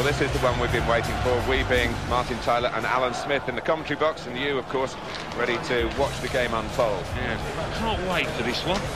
this is the one we've been waiting for, we being Martin Tyler and Alan Smith in the commentary box, and you, of course, ready to watch the game unfold. Yeah, can't wait for this one.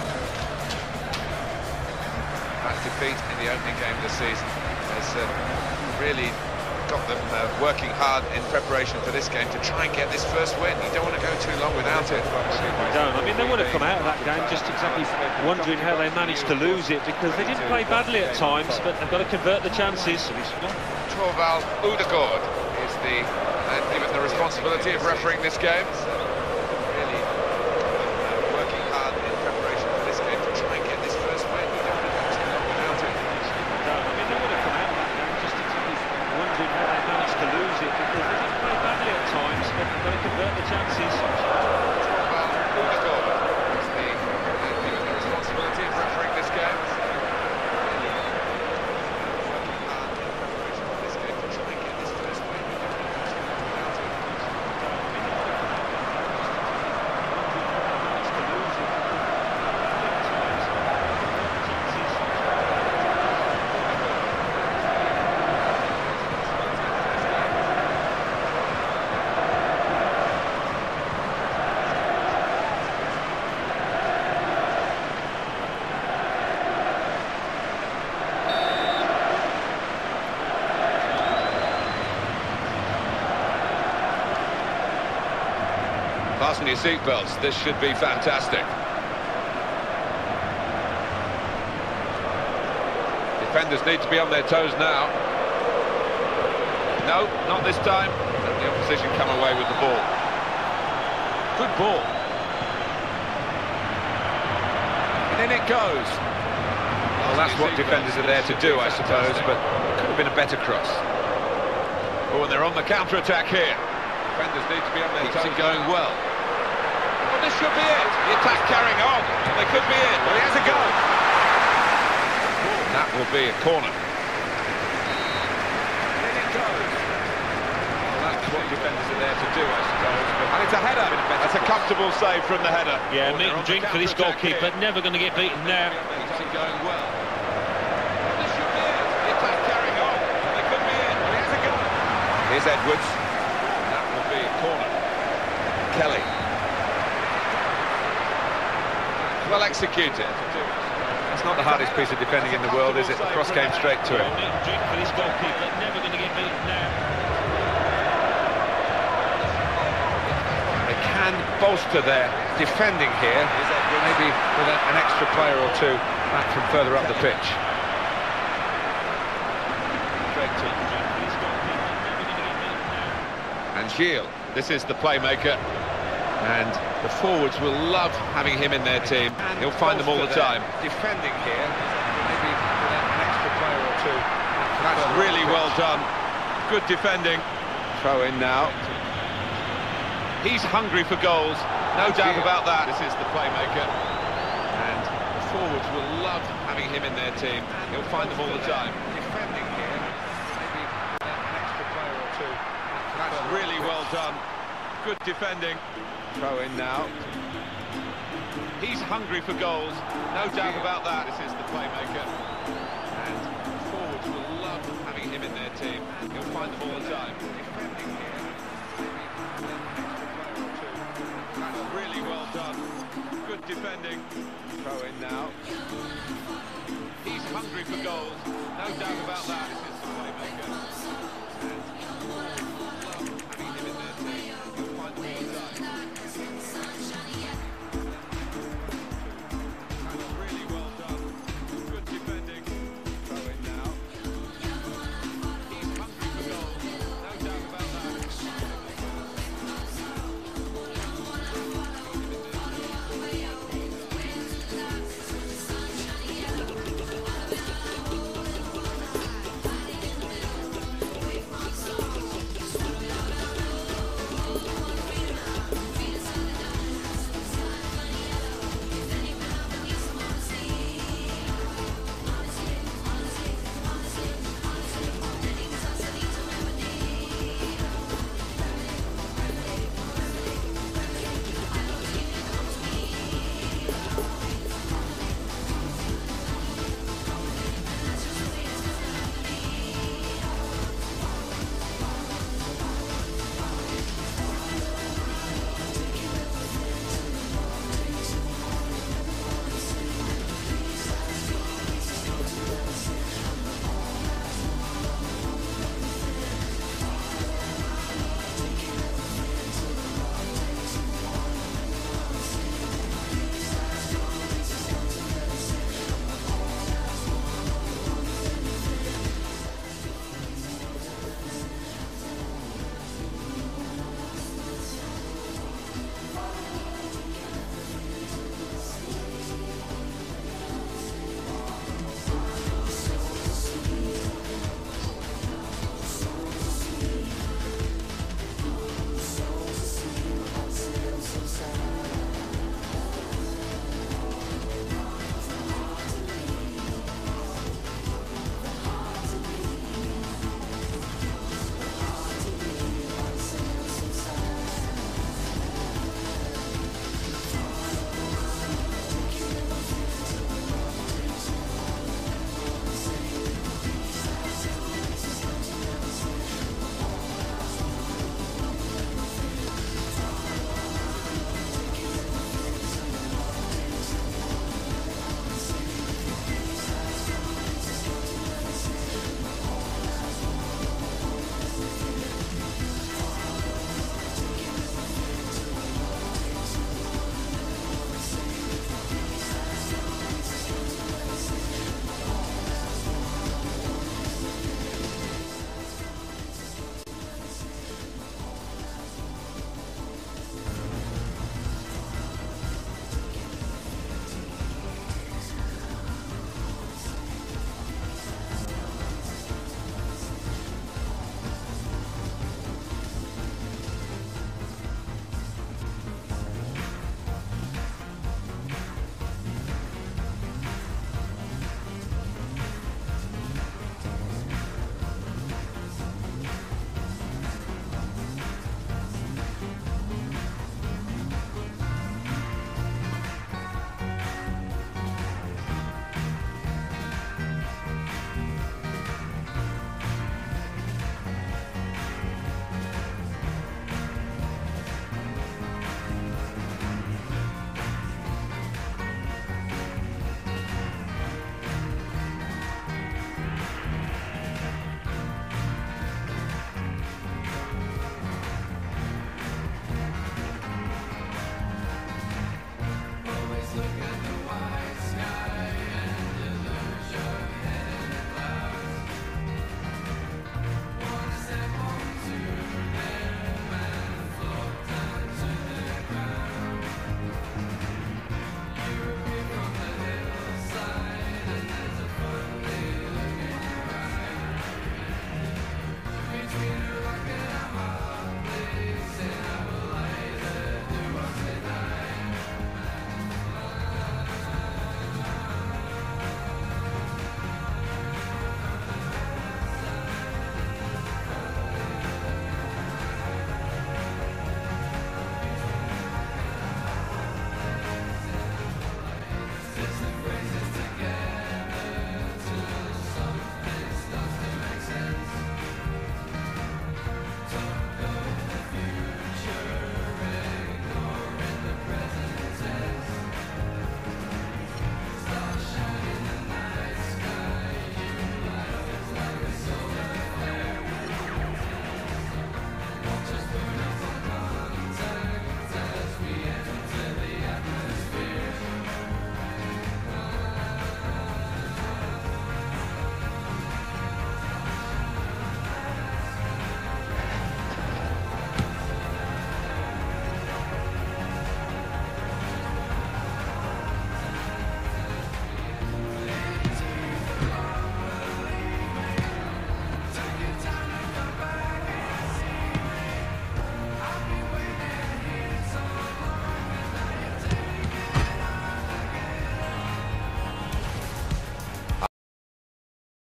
That defeat in the opening game of the season has really got them working hard in preparation for this game to try and get this first win. You don't want to go too long without it. You don't. I mean, they would have come out of that game just exactly wondering how they managed to lose it, because they didn't play badly at times, but they've got to convert the chances. Torvald Udegaard is given the responsibility of refereeing this game. Really working hard in preparation for this game to try and get this first win. You don't want to go too long without it. I mean, they would have come out of that game just exactly wondering how they managed to lose it, because they didn't play badly at times, but they've got to convert the chances. Torvald Udegaard is given the responsibility of refereeing this game. Fasten your seatbelts, this should be fantastic. Defenders need to be on their toes now. No, not this time. Let the opposition come away with the ball. Good ball. And in it goes. Well, that's what defenders are there to do, I suppose, but it could have been a better cross. Oh, and they're on the counter-attack here. Defenders need to be on their toes. Keeps it going well. Well, this should be it. The attack carrying on. They could be in. Well, he has a go. And that will be a corner. And in it goes. Well, that's what defenders are there to do, I suppose. And it's a header. That's a comfortable save from the header. Yeah, meat and drink for this goalkeeper. Never going to get beaten now. Keeps it going well. Well, this should be it. The attack carrying on. They could be in. Well, he has a go. Here's Edwards. That will be a corner. Kelly. Well executed. That's not the hardest piece of defending in the world, is it? The cross came straight to him. Meat and drink for this goalkeeper. Never going to get beaten now. They can bolster their defending here, maybe with an extra player or two back from further up the pitch. And Gilles, this is the playmaker, and the forwards will love having him in their team. He'll find them all the time. Defending here, maybe with an extra player or two. That's really well done. Good defending. Throw in now. He's hungry for goals, no doubt about that. This is the playmaker, and the forwards will love having him in their team. He'll find them all the time. Defending here, maybe with an extra player or two. That's really well done. Good defending. Throw in now. He's hungry for goals, no doubt about that. This is the playmaker, and the forwards will love having him in their team. He'll find them all the time. Defending here, maybe with an extra player or two. That's really well done. Good defending. Throw in now. He's hungry for goals, no doubt about that. This is the playmaker.